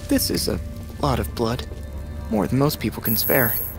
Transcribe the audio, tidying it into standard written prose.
This is a lot of blood. More than most people can spare.